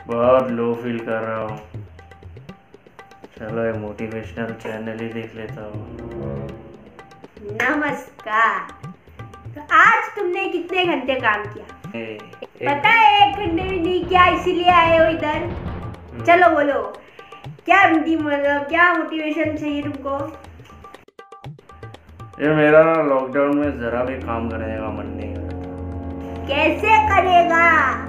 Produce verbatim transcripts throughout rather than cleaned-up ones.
बहुत low feel कर रहा हूँ। चलो ये मोटिवेशनल चैनल ही देख लेता हूँ। नमस्कार। तो आज तुमने कितने घंटे काम किया? ए, पता है एक घंटे भी नहीं किया, इसीलिए आए हो इधर। चलो बोलो, क्या मतलब क्या मोटिवेशन चाहिए तुमको? ये मेरा ना लॉकडाउन में जरा भी काम करने का मन नहीं करता। कैसे करेगा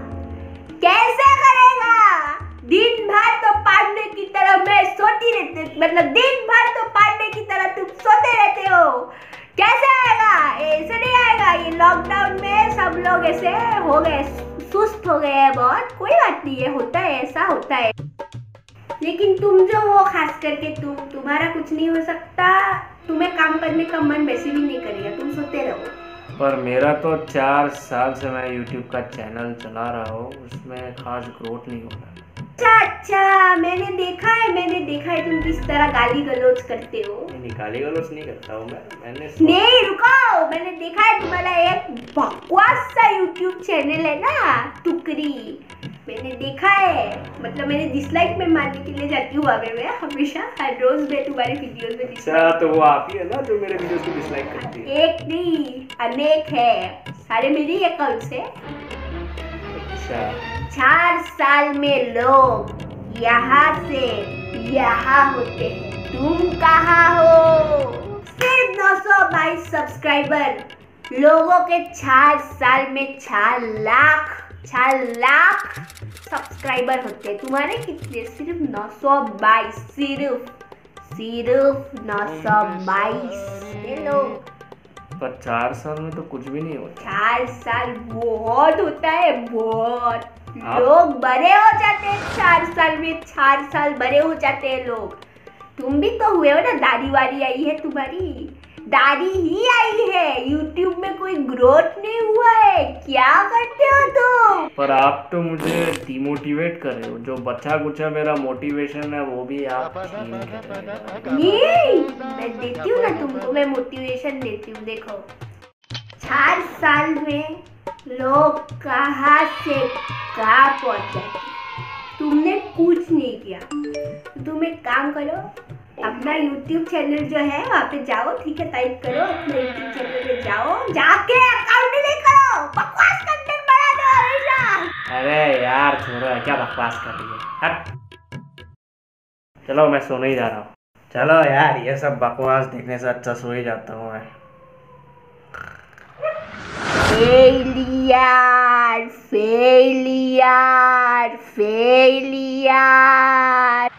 कैसे करेगा? दिन भर तो पांडे की तरह मैं सोती रहती, मतलब दिन भर तो पांडे की तरह तुम सोते रहते हो। कैसे आएगा? ऐसे नहीं आएगा। ये लॉकडाउन में सब लोग ऐसे हो गए, सुस्त हो गए हैं बहुत। कोई बात नहीं है, होता है, ऐसा होता है। लेकिन तुम जो हो, खास करके तुम, तुम्हारा कुछ नहीं हो सकता। तुम्हें काम करने का मन वैसे भी नहीं करेगा, तुम सोते रहो। पर मेरा तो चार साल से मैं यूट्यूब का चैनल चला रहा हूँ, उसमें खास ग्रोथ नहीं हो रहा। अच्छा अच्छा, मैंने देखा है मैंने देखा है तुम किस तरह गाली गलौज करते हो। नहीं, गाली गलौज नहीं करता हूँ मैं मैंने नहीं रुको, मैंने देखा है तुम्हारा एक बकवास सा यूट्यूब चैनल है ना, तुकरी। मैंने देखा है, मतलब मैंने डिसलाइक में मारने के लिए जाती हूँ आगे में हमेशा, हर रोज मैं तुम्हारे वीडियोस में डिसलाइक। अच्छा, तो वो आप ही है ना जो मेरे वीडियोस को डिसलाइक करती है? एक नहीं, अनेक है, सारे मेरे ही अकाउंट से। अच्छा, चार साल में लोग यहाँ से यहाँ होते हैं, तुम कहाँ हो? सिर्फ नौ सौ बाईस सब्सक्राइबर, लोगों के चार साल में चार लाख चार लाख सब्सक्राइबर होते हैं। तुम्हारे कितने? सिर्फ नौ सौ बाईस, सिर्फ सिर्फ नौ सौ बाईस लोग। पर चार साल में तो कुछ भी नहीं होता। चार साल बहुत होता है, बहुत। लोग बड़े हो जाते हैं चार साल में, चार साल बड़े हो जाते हैं लोग। तुम भी तो हुए हो ना, दाढ़ी वाड़ी आई है तुम्हारी, दाढ़ी ही आई है, यूट्यूब में कोई ग्रोथ नहीं हुआ है। क्या करते हो तुम? पर आप तो मुझे डिमोटिवेट कर रहे हो। जो बचा कुचा मेरा मोटिवेशन है वो भी आप छीन कर रहे हो। नहीं, मैं देती हूँ ना तुमको, मैं मोटिवेशन देती हूँ। देखो, चार साल में लोग कहाँ से कहाँ पहुँच जाते, तुमने कुछ नहीं किया। तो तुम एक काम करो, अपना यूट्यूब चैनल जो है वहाँ पे जाओ, ठीक है, टाइप करो अपने यूट्यूब चैनल पे जाओ, जाके अकाउंट डिलीट करो, बकवास कंटेंट बना दो हमेशा। अरे यार छोड़ो, क्या बकवास कर रही है, हट। चलो मैं सोने ही जा रहा हूँ। चलो यार, ये सब बकवास देखने से अच्छा सो ही जाता हूँ मैं। Failure failure failure